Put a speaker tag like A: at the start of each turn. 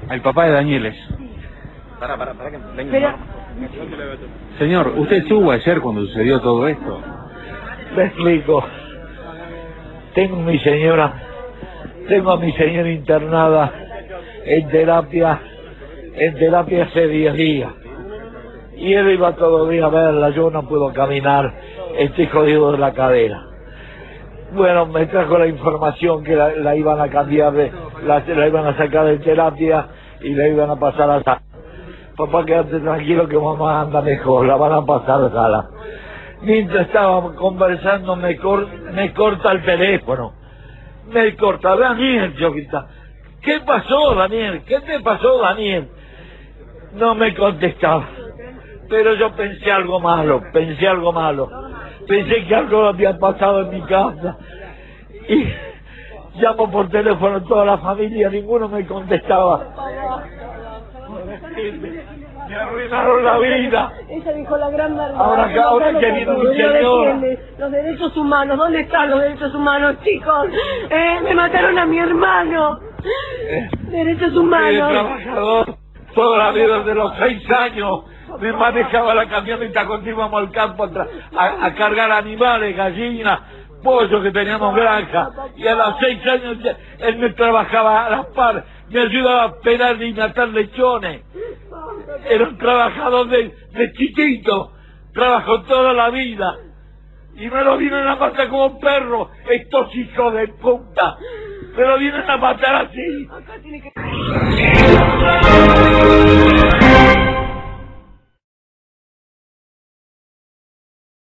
A: al papá de Danieles.
B: Pará, que venga.
C: Pero,
A: Señor, ¿usted estuvo ayer cuando sucedió todo esto?
D: Me explico. Tengo a mi señora internada en terapia hace 10 días. Y él iba todos los días a verla, yo no puedo caminar, estoy jodido de la cadera. Bueno, me trajo la información que la iban a cambiar, la iban a sacar de terapia y la iban a pasar a sala. Papá, quédate tranquilo que mamá anda mejor, la van a pasar a sala. Mientras estábamos conversando me corta el teléfono. Me corta, Daniel, ¿qué pasó, Daniel? ¿Qué te pasó, Daniel? No me contestaba. Pero yo pensé algo malo. Pensé que algo había pasado en mi casa. Y llamo por teléfono a toda la familia, ninguno me contestaba. Me arruinaron la vida.
C: ella dijo la gran verdad.
D: Ahora que viene un señor.
C: Los derechos humanos, ¿dónde están los derechos humanos, chicos? Me mataron a mi hermano. Derechos
D: Soy
C: humanos.
D: trabajador toda la vida, desde los 6 años. Me manejaba la camioneta cuando íbamos al campo a cargar animales, gallinas, pollos, que teníamos granja. Y a los 6 años él me trabajaba a las par, me ayudaba a pelar y matar lechones. Era un trabajador de chiquito, trabajó toda la vida. Y me lo vienen a matar como perro, estos hijos de puta. Me lo vienen a matar así.
C: Acá tiene que...